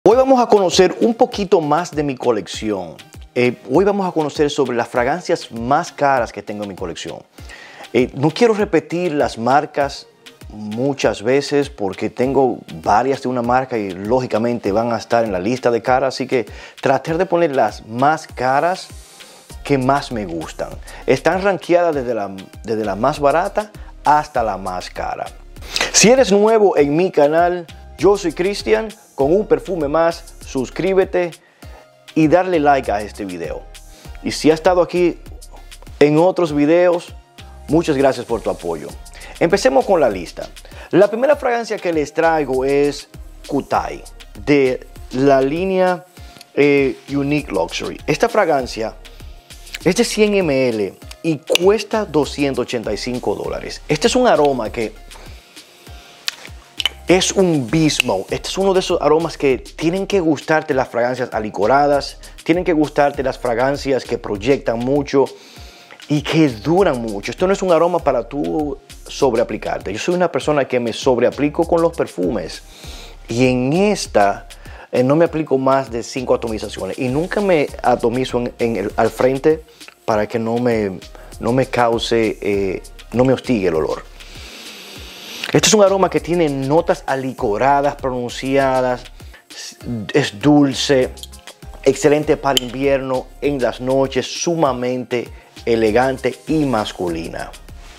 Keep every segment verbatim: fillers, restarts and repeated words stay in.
Hoy vamos a conocer un poquito más de mi colección. Eh, hoy vamos a conocer sobre las fragancias más caras que tengo en mi colección. Eh, no quiero repetir las marcas muchas veces porque tengo varias de una marca y lógicamente van a estar en la lista de caras, así que tratar de poner las más caras que más me gustan. Están rankeadas desde la, desde la más barata hasta la más cara. Si eres nuevo en mi canal, yo soy Cristian, con un perfume más, suscríbete y darle like a este video. Y si has estado aquí en otros videos, muchas gracias por tu apoyo. Empecemos con la lista. La primera fragancia que les traigo es Kutai, de la línea eh, Unique Luxury. Esta fragancia es de cien mililitros y cuesta doscientos ochenta y cinco dólares. Este es un aroma que es un beast mode. Este es uno de esos aromas que tienen que gustarte las fragancias alicoradas, tienen que gustarte las fragancias que proyectan mucho y que duran mucho. Esto no es un aroma para tú sobreaplicarte. Yo soy una persona que me sobreaplico con los perfumes y en esta eh, no me aplico más de cinco atomizaciones y nunca me atomizo en, en el, al frente para que no me, no me cause, eh, no me hostigue el olor. Este es un aroma que tiene notas alicoradas, pronunciadas, es dulce, excelente para invierno, en las noches, sumamente elegante y masculina.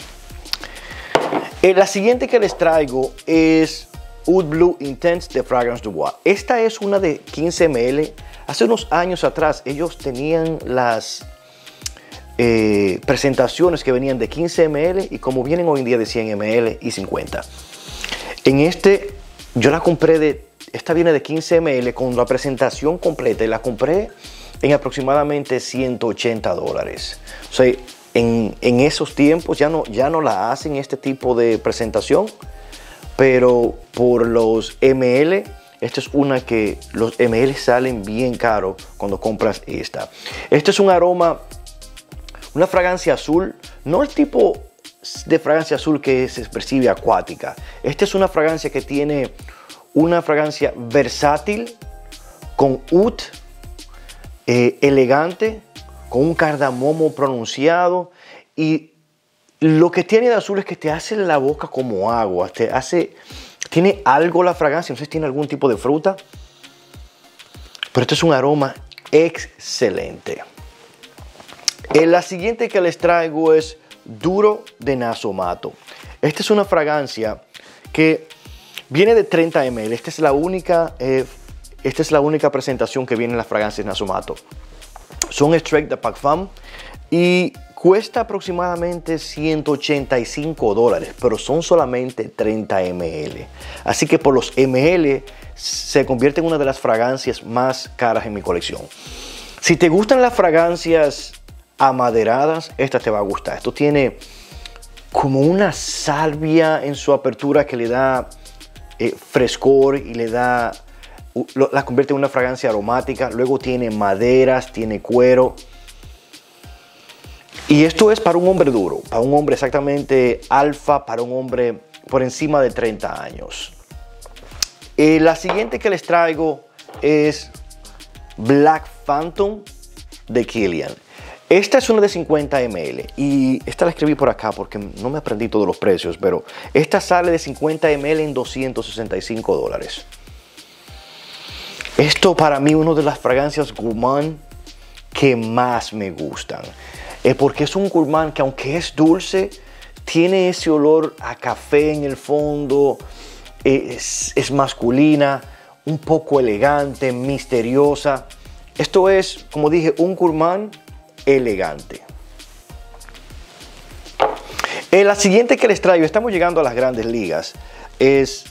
Eh, la siguiente que les traigo es Oud Blue Intense de Fragrance du Bois. Esta es una de quince mililitros. Hace unos años atrás ellos tenían las Eh, presentaciones que venían de quince mililitros y como vienen hoy en día de cien mililitros y cincuenta. En este yo la compré de, esta viene de quince mililitros con la presentación completa y la compré en aproximadamente ciento ochenta dólares. O sea, en, en esos tiempos ya no, ya no la hacen este tipo de presentación, pero por los ml, esta es una que los ml salen bien caros cuando compras esta. Este es un aroma, una fragancia azul, no el tipo de fragancia azul que se percibe acuática. Esta es una fragancia que tiene una fragancia versátil, con oud, eh, elegante, con un cardamomo pronunciado. Y lo que tiene de azul es que te hace la boca como agua. Te hace, tiene algo la fragancia, no sé si tiene algún tipo de fruta. Pero este es un aroma excelente. Eh, la siguiente que les traigo es Duro de Nasomatto. Esta es una fragancia que viene de treinta mililitros. Esta es la única, eh, esta es la única presentación que viene en las fragancias Nasomatto. Son extract de Parfum y cuesta aproximadamente ciento ochenta y cinco dólares, pero son solamente treinta mililitros. Así que por los ml se convierte en una de las fragancias más caras en mi colección. Si te gustan las fragancias amaderadas, esta te va a gustar. Esto tiene como una salvia en su apertura que le da eh, frescor y le da, uh, lo, la convierte en una fragancia aromática. Luego tiene maderas, tiene cuero. Y esto es para un hombre duro, para un hombre exactamente alfa, para un hombre por encima de treinta años. Eh, la siguiente que les traigo es Black Phantom de Kilian. Esta es una de cincuenta mililitros y esta la escribí por acá porque no me aprendí todos los precios, pero esta sale de cincuenta mililitros en doscientos sesenta y cinco dólares. Esto para mí es una de las fragancias gourmand que más me gustan. Eh, porque es un gourmand que aunque es dulce, tiene ese olor a café en el fondo, eh, es, es masculina, un poco elegante, misteriosa. Esto es, como dije, un gourmand elegante. Eh, la siguiente que les traigo, estamos llegando a las grandes ligas, es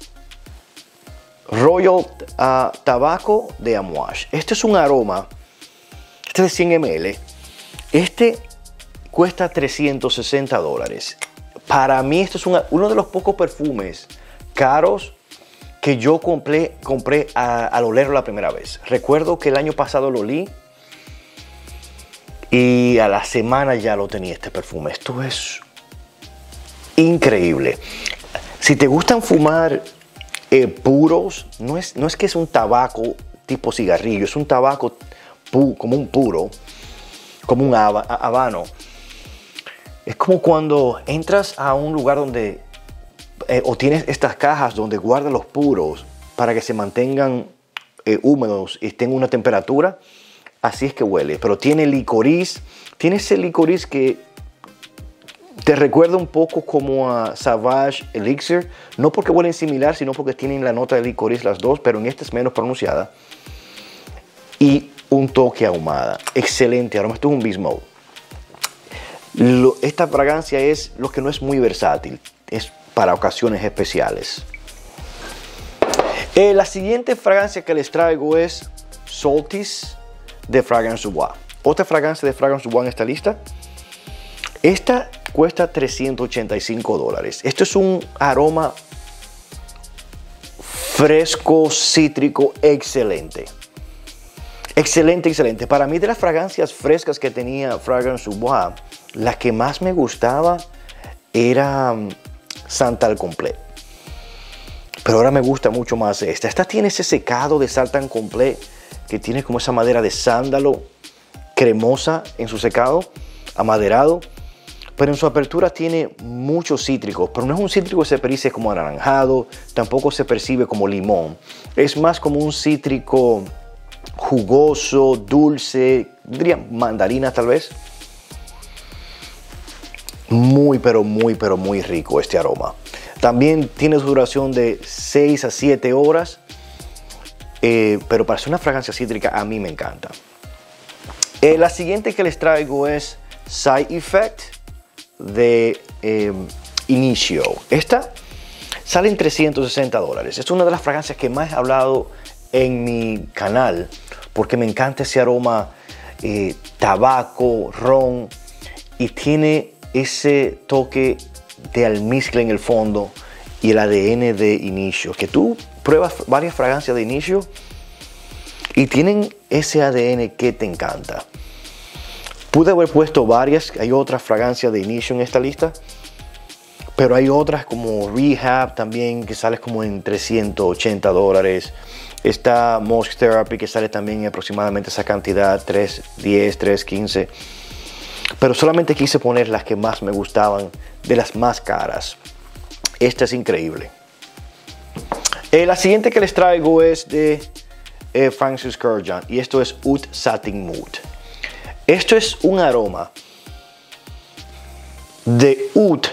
Royal uh, Tobacco de Amouage. Este es un aroma, este es de cien mililitros. Este cuesta trescientos sesenta dólares. Para mí este es una, uno de los pocos perfumes caros que yo compré, compré a, al olerlo la primera vez. Recuerdo que el año pasado lo olí y a la semana ya lo tenía este perfume. Esto es increíble. Si te gustan fumar eh, puros. No es, no es que es un tabaco tipo cigarrillo, es un tabaco pu, como un puro, como un haba, habano. Es como cuando entras a un lugar donde, eh, o tienes estas cajas donde guardan los puros para que se mantengan eh, húmedos y estén en una temperatura. Así es que huele, pero tiene licoriz, tiene ese licoriz que te recuerda un poco como a Savage Elixir, no porque huelen similar, sino porque tienen la nota de licoriz las dos, pero en esta es menos pronunciada. Y un toque ahumada, excelente aroma, esto es un Beast Mode. Lo, esta fragancia es lo que no es muy versátil, es para ocasiones especiales. Eh, la siguiente fragancia que les traigo es Solstice de Fragrance du Bois. Otra fragancia de Fragrance du Bois en esta lista. Esta cuesta trescientos ochenta y cinco dólares. Esto es un aroma fresco, cítrico, excelente. Excelente, excelente. Para mí, de las fragancias frescas que tenía Fragrance du Bois, la que más me gustaba era Santal Complet. Pero ahora me gusta mucho más esta. Esta tiene ese secado de Santal Complet que tiene como esa madera de sándalo cremosa en su secado, amaderado, pero en su apertura tiene muchos cítricos, pero no es un cítrico que se percibe como anaranjado, tampoco se percibe como limón, es más como un cítrico jugoso, dulce, diría mandarina tal vez. Muy, pero muy, pero muy rico este aroma. También tiene su duración de seis a siete horas. Eh, pero para ser una fragancia cítrica a mí me encanta. Eh, la siguiente que les traigo es Side Effect de eh, Initio. Esta sale en trescientos sesenta dólares. Es una de las fragancias que más he hablado en mi canal porque me encanta ese aroma eh, tabaco, ron, y tiene ese toque de almizcle en el fondo y el A D N de Initio, que tú pruebas varias fragancias de Initio y tienen ese A D N que te encanta. Pude haber puesto varias, hay otras fragancias de Initio en esta lista, pero hay otras como Rehab también que sale como en trescientos ochenta dólares. Está Musk Therapy que sale también en aproximadamente esa cantidad, tres diez, tres quince. Pero solamente quise poner las que más me gustaban, de las más caras. Esta es increíble. Eh, la siguiente que les traigo es de eh, Francis Kurkdjian y esto es Oud Satin Mood. Esto es un aroma de oud,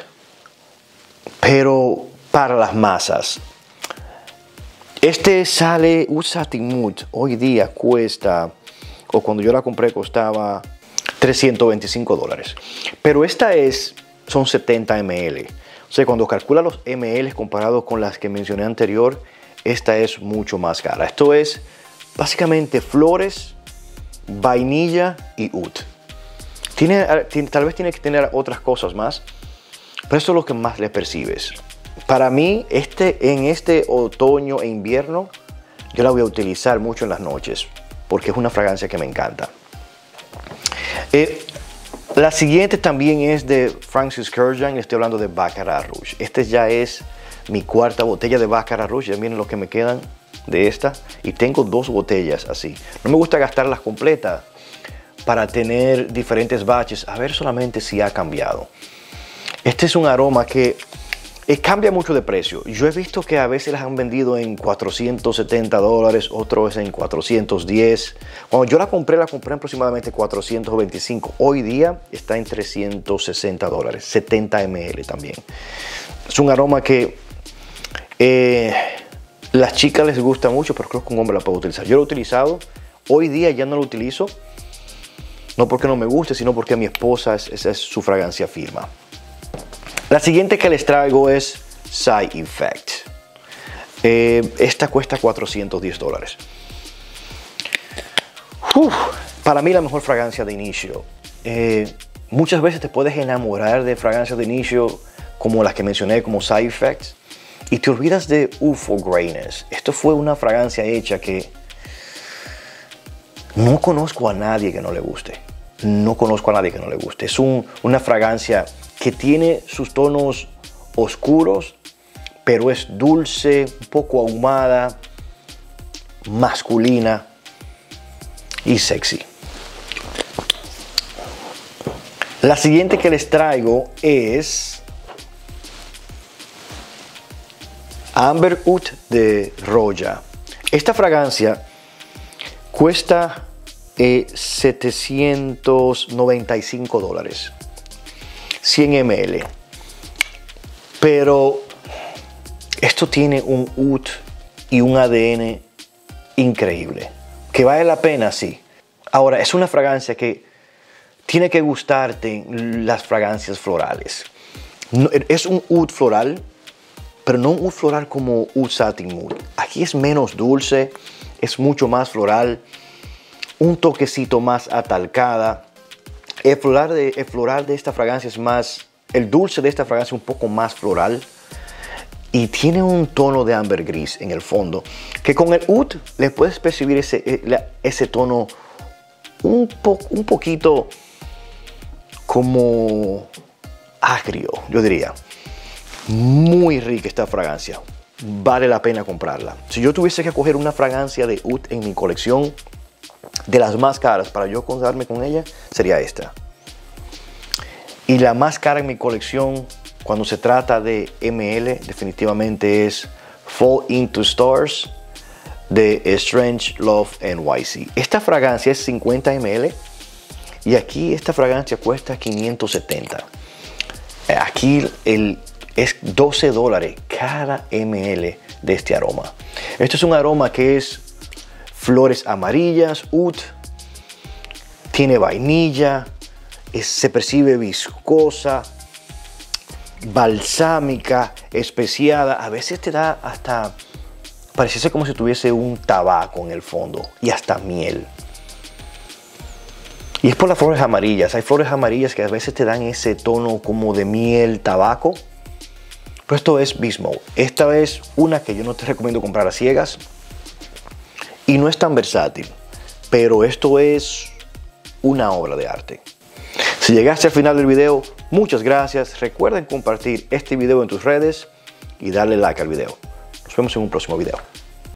pero para las masas. Este sale, Oud Satin Mood, hoy día cuesta, o cuando yo la compré costaba trescientos veinticinco dólares. Pero esta es, son setenta mililitros. O sea, cuando calcula los ml comparados con las que mencioné anterior, esta es mucho más cara. Esto es básicamente flores, vainilla y oud. Tiene, tiene, tal vez tiene que tener otras cosas más, pero esto es lo que más le percibes. Para mí, este, en este otoño e invierno, yo la voy a utilizar mucho en las noches, porque es una fragancia que me encanta. Eh, La siguiente también es de Francis Kurkdjian, estoy hablando de Baccarat Rouge. Este ya es mi cuarta botella de Baccarat Rouge, ya miren lo que me quedan de esta. Y tengo dos botellas así. No me gusta gastarlas completas para tener diferentes batches, a ver solamente si ha cambiado. Este es un aroma que eh, cambia mucho de precio. Yo he visto que a veces las han vendido en cuatrocientos setenta dólares, otros en cuatrocientos diez. Cuando yo la compré, la compré en aproximadamente cuatrocientos veinticinco. Hoy día está en trescientos sesenta dólares, setenta mililitros también. Es un aroma que eh, las chicas les gusta mucho, pero creo que un hombre la puede utilizar. Yo lo he utilizado, hoy día ya no lo utilizo. No porque no me guste, sino porque mi esposa, es, esa es su fragancia firma. La siguiente que les traigo es Side Effect. Eh, esta cuesta cuatrocientos diez dólares. Uf, para mí la mejor fragancia de Initio. Eh, muchas veces te puedes enamorar de fragancias de Initio como las que mencioné, como Side Effect, y te olvidas de U F O Greyness. Esto fue una fragancia hecha que no conozco a nadie que no le guste. No conozco a nadie que no le guste. Es un, una fragancia que tiene sus tonos oscuros, pero es dulce, un poco ahumada, masculina y sexy. La siguiente que les traigo es Amber Oud de Roja. Esta fragancia cuesta eh, setecientos noventa y cinco dólares, cien mililitros. Pero esto tiene un oud y un A D N increíble, que vale la pena, sí. Ahora, es una fragancia que tiene que gustarte las fragancias florales. No, es un oud floral, pero no un oud floral como Oud Satin Mood. Aquí es menos dulce, es mucho más floral, un toquecito más atalcada. El floral de, el floral de esta fragancia es más, el dulce de esta fragancia es un poco más floral. Y tiene un tono de ambergris en el fondo, que con el oud le puedes percibir ese, ese tono un, po, un poquito como agrio, yo diría. Muy rica esta fragancia, vale la pena comprarla. Si yo tuviese que coger una fragancia de oud en mi colección, de las más caras para yo contarme con ella, sería esta. Y la más cara en mi colección, cuando se trata de M L, definitivamente es Fall Into Stars de Strange Love N Y C. Esta fragancia es cincuenta mililitros y aquí esta fragancia cuesta quinientos setenta. Aquí el, es doce dólares cada ml de este aroma. Esto es un aroma que es flores amarillas, oud, tiene vainilla, es, se percibe viscosa, balsámica, especiada. A veces te da hasta, pareciese como si tuviese un tabaco en el fondo y hasta miel. Y es por las flores amarillas. Hay flores amarillas que a veces te dan ese tono como de miel, tabaco. Pero esto es Beast Mode. Esta es una que yo no te recomiendo comprar a ciegas. Y no es tan versátil. Pero esto es una obra de arte. Si llegaste al final del video, muchas gracias. Recuerden compartir este video en tus redes y darle like al video. Nos vemos en un próximo video.